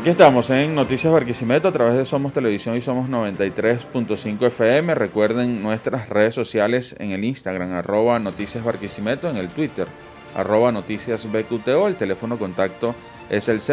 Aquí estamos en Noticias Barquisimeto a través de Somos Televisión y Somos 93.5 FM. Recuerden nuestras redes sociales en el Instagram, @Noticias Barquisimeto, en el Twitter, @Noticias BQTO. El teléfono contacto es el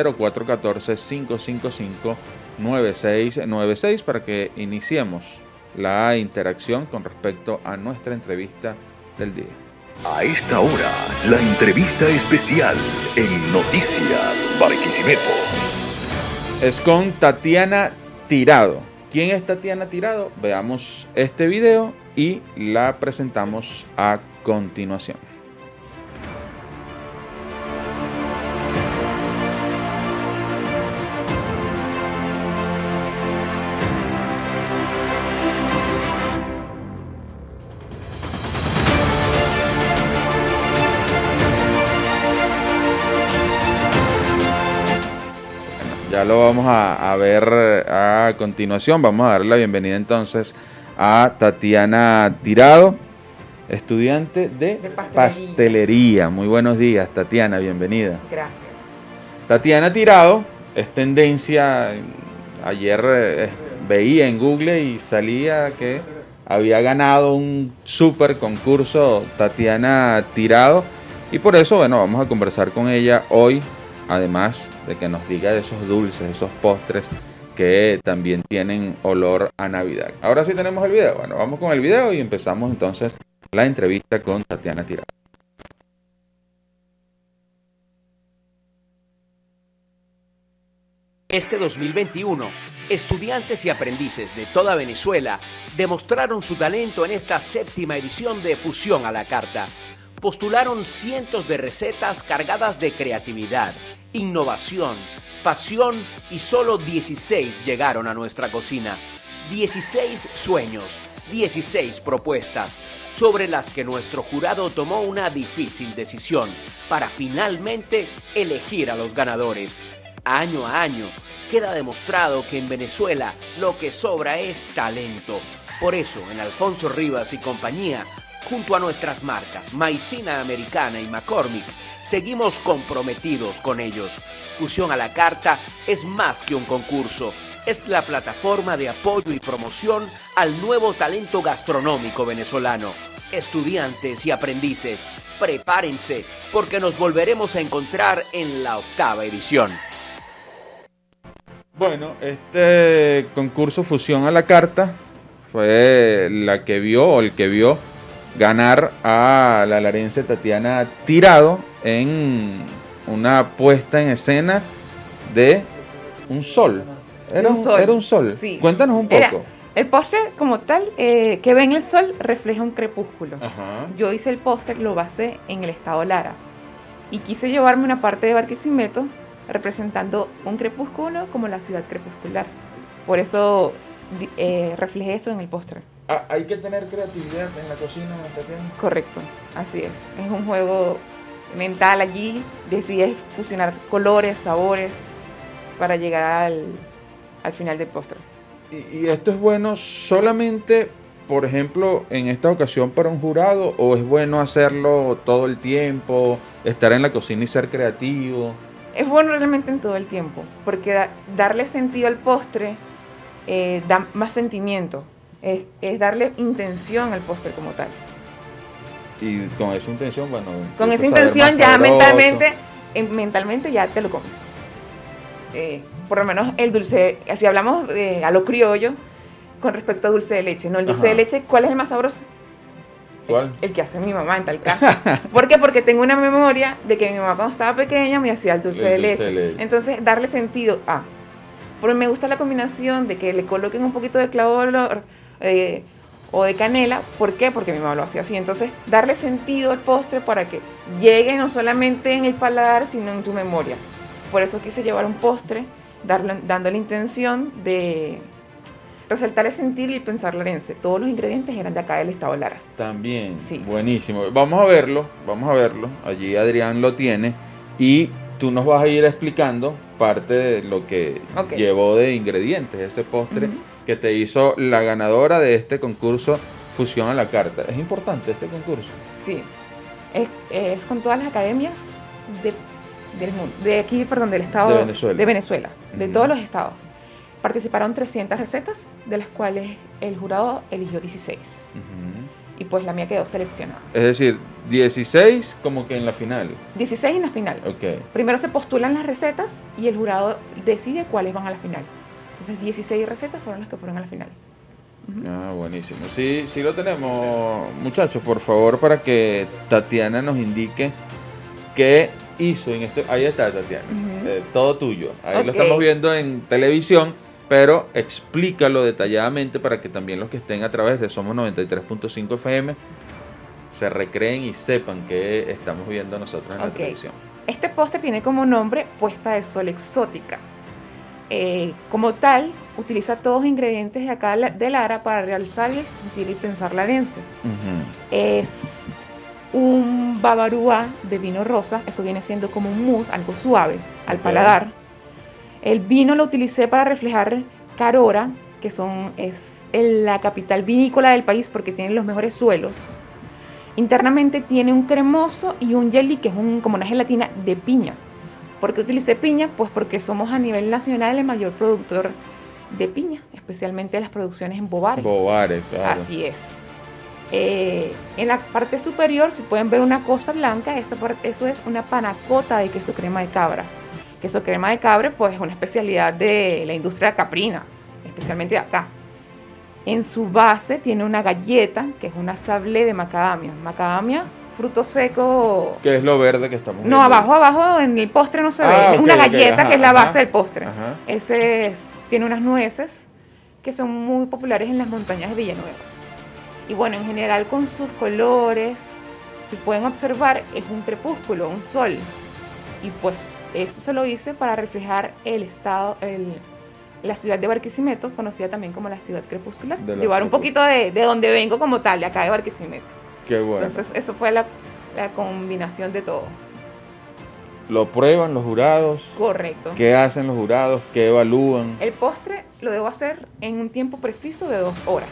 0414-555-9696 para que iniciemos la interacción con respecto a nuestra entrevista del día. A esta hora, la entrevista especial en Noticias Barquisimeto. Es con Tatiana Tirado. ¿Quién es Tatiana Tirado? Veamos este video y la presentamos a continuación. Ya lo vamos a ver a continuación. Vamos a darle la bienvenida entonces a Tatiana Tirado, estudiante de pastelería. Muy buenos días, Tatiana, bienvenida. Gracias. Tatiana Tirado es tendencia. Ayer veía en Google y salía que había ganado un super concurso Tatiana Tirado. Y por eso, bueno, vamos a conversar con ella hoy. Además de que nos diga de esos dulces, esos postres que también tienen olor a Navidad. Ahora sí tenemos el video. Bueno, vamos con el video y empezamos entonces la entrevista con Tatiana Tirado. Este 2021, estudiantes y aprendices de toda Venezuela demostraron su talento en esta 7ª edición de Fusión a la Carta. Postularon cientos de recetas cargadas de creatividad, innovación, pasión y solo 16 llegaron a nuestra cocina. 16 sueños, 16 propuestas, sobre las que nuestro jurado tomó una difícil decisión para finalmente elegir a los ganadores. Año a año queda demostrado que en Venezuela lo que sobra es talento. Por eso, en Alfonso Rivas y compañía, junto a nuestras marcas Maicena Americana y McCormick, seguimos comprometidos con ellos. Fusión a la Carta es más que un concurso, es la plataforma de apoyo y promoción al nuevo talento gastronómico venezolano. Estudiantes y aprendices, prepárense porque nos volveremos a encontrar en la 8ª edición. Bueno, este concurso Fusión a la Carta fue la que vio o el que vio ganar a la larense Tatiana Tirado en una puesta en escena de un sol. Era un sol. Sí. Cuéntanos un poco. El postre como tal, que ven el sol, refleja un crepúsculo. Ajá. Yo hice el postre, lo basé en el estado Lara. Y quise llevarme una parte de Barquisimeto representando un crepúsculo como la ciudad crepuscular. Por eso reflejé eso en el postre. Hay que tener creatividad en la cocina, Tatiana. Correcto, así es. Es un juego mental allí. Decides fusionar colores, sabores para llegar al final del postre. ¿Y esto es bueno solamente, por ejemplo, en esta ocasión para un jurado, o es bueno hacerlo todo el tiempo, estar en la cocina y ser creativo? Es bueno realmente en todo el tiempo, porque darle sentido al postre da más sentimiento. Es darle intención al postre como tal. Y con esa intención, bueno... Con esa intención ya mentalmente ya te lo comes. Por lo menos el dulce, si hablamos a lo criollo, con respecto a dulce de leche, ¿no? El dulce de leche, ¿cuál es el más sabroso? ¿Cuál? El que hace mi mamá en tal caso. ¿Por qué? Porque tengo una memoria de que mi mamá cuando estaba pequeña me hacía el dulce de leche. Entonces, darle sentido a... Porque me gusta la combinación de que le coloquen un poquito de clavo de olor, o de canela. ¿Por qué? Porque mi mamá lo hacía así. Entonces, darle sentido al postre para que llegue no solamente en el paladar, sino en tu memoria. Por eso quise llevar un postre, dando la intención de resaltar el sentir y el pensar larense. Todos los ingredientes eran de acá del estado Lara. También, sí. Buenísimo. Vamos a verlo. Allí Adrián lo tiene y tú nos vas a ir explicando parte de lo que llevó de ingredientes ese postre que te hizo la ganadora de este concurso Fusión a la Carta. ¿Es importante este concurso? Sí, es con todas las academias del mundo, de aquí, perdón, del estado de Venezuela, de todos los estados. Participaron 300 recetas, de las cuales el jurado eligió 16. Y pues la mía quedó seleccionada. Es decir, 16 como que en la final. 16 en la final. Okay. Primero se postulan las recetas y el jurado decide cuáles van a la final. Entonces 16 recetas fueron las que fueron a la final. Ah, buenísimo. Sí, sí lo tenemos, muchachos, por favor, para que Tatiana nos indique qué hizo en este... Ahí está, Tatiana, todo tuyo. Ahí lo estamos viendo en televisión, pero explícalo detalladamente para que también los que estén a través de Somos 93.5 FM se recreen y sepan qué estamos viendo nosotros en la televisión. Este postre tiene como nombre puesta de sol exótica. Como tal, utiliza todos los ingredientes de acá de Lara para realzar el sentir y pensar larense. Es un babarúa de vino rosa, eso viene siendo como un mousse, algo suave al paladar. El vino lo utilicé para reflejar Carora, que es la capital vinícola del país porque tiene los mejores suelos. Internamente tiene un cremoso y un jelly que es como una gelatina de piña. ¿Por qué utilicé piña? Pues porque somos a nivel nacional el mayor productor de piña, especialmente las producciones en Bovares. Bovares, claro. Así es. En la parte superior, si pueden ver una cosa blanca, eso es una panacota de queso crema de cabra. Queso crema de cabra, pues es una especialidad de la industria caprina, especialmente de acá. En su base tiene una galleta, que es una sablé de macadamia. Macadamia, fruto seco. ¿Qué es lo verde que estamos viendo? No, abajo en el postre no se ve. Es una galleta que es la base del postre. Tiene unas nueces que son muy populares en las montañas de Villanueva. Y bueno, en general con sus colores, si pueden observar, es un crepúsculo, un sol. Y pues eso se lo hice para reflejar la ciudad de Barquisimeto, conocida también como la ciudad crepuscular. Llevar un poquito de donde vengo como tal, de acá de Barquisimeto. Qué bueno. Entonces eso fue la combinación de todo. ¿Lo prueban los jurados? Correcto. ¿Qué hacen los jurados? ¿Qué evalúan? El postre lo debo hacer en un tiempo preciso de 2 horas.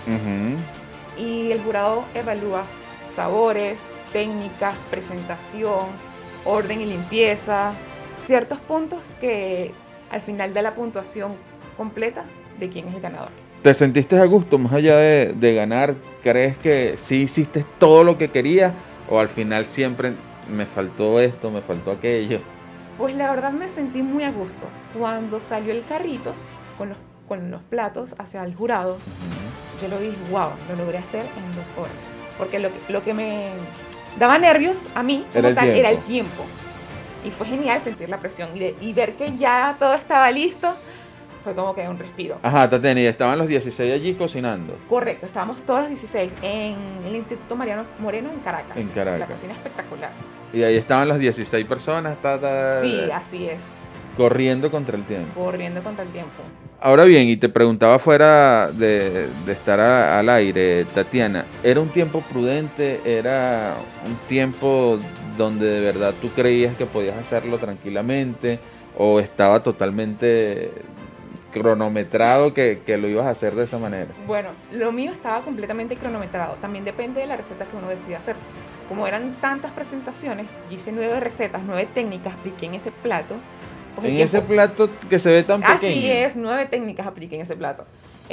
Y el jurado evalúa sabores, técnicas, presentación, orden y limpieza, ciertos puntos que al final de la puntuación completa de quién es el ganador. ¿Te sentiste a gusto más allá de ganar? ¿Crees que sí hiciste todo lo que querías o al final siempre me faltó esto, me faltó aquello? Pues la verdad me sentí muy a gusto. Cuando salió el carrito con los platos hacia el jurado, yo lo dije, wow, lo logré hacer en 2 horas. Porque lo que me daba nervios a mí era el tiempo. Y fue genial sentir la presión y ver que ya todo estaba listo. Fue como que un respiro. Ajá, Tatiana, y estaban los 16 allí cocinando. Correcto, estábamos todos los 16 en el Instituto Mariano Moreno en Caracas. En Caracas. La cocina espectacular. Y ahí estaban las 16 personas. Sí, así es. Corriendo contra el tiempo. Corriendo contra el tiempo. Ahora bien, y te preguntaba fuera de estar al aire, Tatiana, ¿era un tiempo prudente? ¿Era un tiempo donde de verdad tú creías que podías hacerlo tranquilamente? ¿O estaba totalmente cronometrado que lo ibas a hacer de esa manera? Bueno, lo mío estaba completamente cronometrado. También depende de la receta que uno decida hacer. Como eran tantas presentaciones, hice 9 recetas, 9 técnicas, apliqué en ese plato. Pues en ese plato que se ve tan pequeño. Así es, 9 técnicas apliqué en ese plato.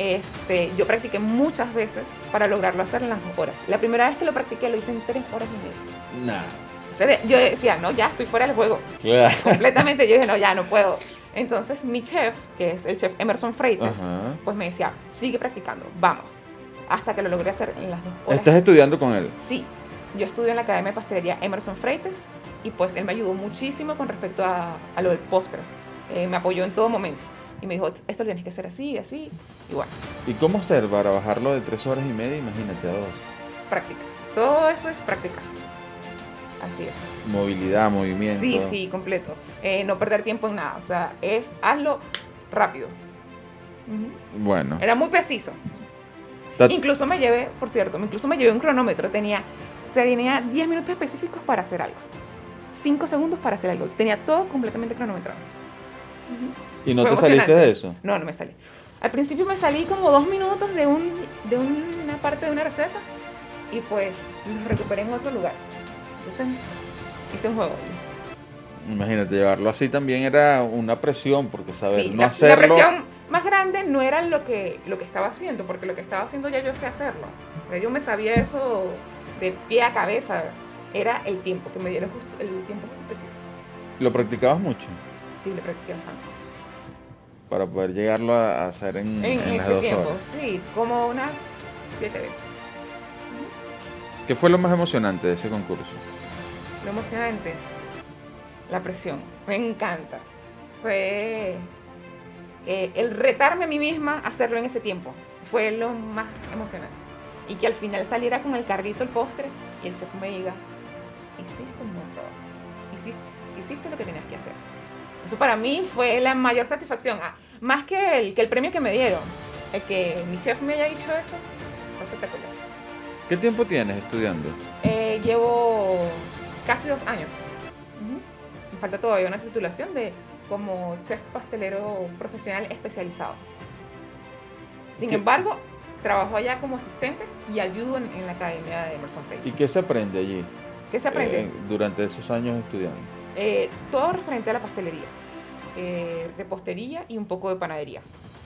Yo practiqué muchas veces para lograrlo hacer en las 2 horas. La primera vez que lo practiqué lo hice en 3 horas y media. Yo decía, no, ya estoy fuera del juego. Claro. Completamente. Yo dije, no, ya no puedo. Entonces mi chef, que es el chef Emerson Freites, pues me decía, sigue practicando, vamos. Hasta que lo logré hacer en las 2 horas. ¿Estás estudiando con él? Sí. Yo estudio en la Academia de Pastelería Emerson Freites y pues él me ayudó muchísimo con respecto a lo del postre. Me apoyó en todo momento y me dijo, esto lo tienes que hacer así, así, y bueno. ¿Y cómo hacer para bajarlo de 3 horas y media, imagínate, a 2? Práctica. Todo eso es práctica. Así es. Movilidad, movimiento. Sí, completo. No perder tiempo en nada. O sea, hazlo rápido. Bueno. Era muy preciso. Incluso me llevé un cronómetro. Tenía 10 minutos específicos para hacer algo. 5 segundos para hacer algo. Tenía todo completamente cronometrado. ¿Y no te saliste de eso? No me salí. Al principio me salí como 2 minutos de una parte de una receta y pues los recuperé en otro lugar. Entonces hice un juego. Imagínate, llevarlo así también era una presión, porque saber Sí, no hacerlo... la presión más grande no era lo que estaba haciendo, porque lo que estaba haciendo ya yo sé hacerlo. O sea, yo me sabía eso de pie a cabeza. Era el tiempo, que me dieron el tiempo justo preciso. ¿Lo practicabas mucho? Sí, lo practiqué bastante. Para poder llegarlo a hacer en las ese 2 tiempo, horas. sí, como unas 7 veces. ¿Qué fue lo más emocionante de ese concurso? Lo emocionante, la presión, me encanta. Fue el retarme a mí misma a hacerlo en ese tiempo. Fue lo más emocionante. Y que al final saliera con el carrito, el postre, y el chef me diga, hiciste un buen trabajo, hiciste lo que tenías que hacer. Eso para mí fue la mayor satisfacción, más que el premio que me dieron. El que mi chef me haya dicho eso, fue espectacular. ¿Qué tiempo tienes estudiando? Llevo casi 2 años. Me falta todavía una titulación como chef pastelero profesional especializado. Sin embargo, trabajo allá como asistente y ayudo en la academia de Emerson Freitas. ¿Y qué se aprende allí? ¿Qué se aprende? Durante esos años estudiando. Todo referente a la pastelería, repostería y un poco de panadería.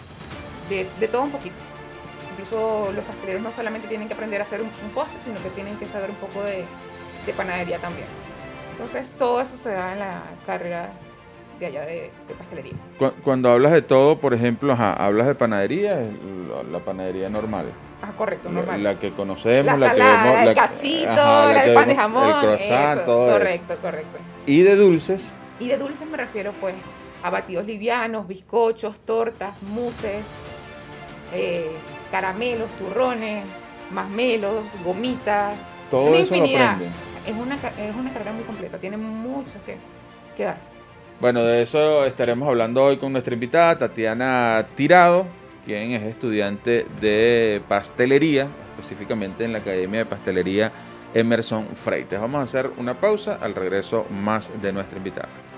De todo un poquito. Incluso los pasteleros no solamente tienen que aprender a hacer un postre, sino que tienen que saber un poco de panadería también. Entonces todo eso se da en la carrera de allá de pastelería. Cuando hablas de todo, por ejemplo, hablas de panadería, la panadería normal. Correcto, normal. La que conocemos, la salada, el cachito, el pan de jamón, el croissant, eso, todo correcto, eso. Correcto. ¿Y de dulces? Y de dulces me refiero pues a batidos livianos, bizcochos, tortas, mousses, caramelos, turrones, masmelos, gomitas. Todo una eso infinidad. lo aprenden. Es una carrera muy completa, tiene mucho que dar. Bueno, de eso estaremos hablando hoy con nuestra invitada, Tatiana Tirado, quien es estudiante de pastelería, específicamente en la Academia de Pastelería Emerson Freitas. Vamos a hacer una pausa, al regreso más de nuestra invitada.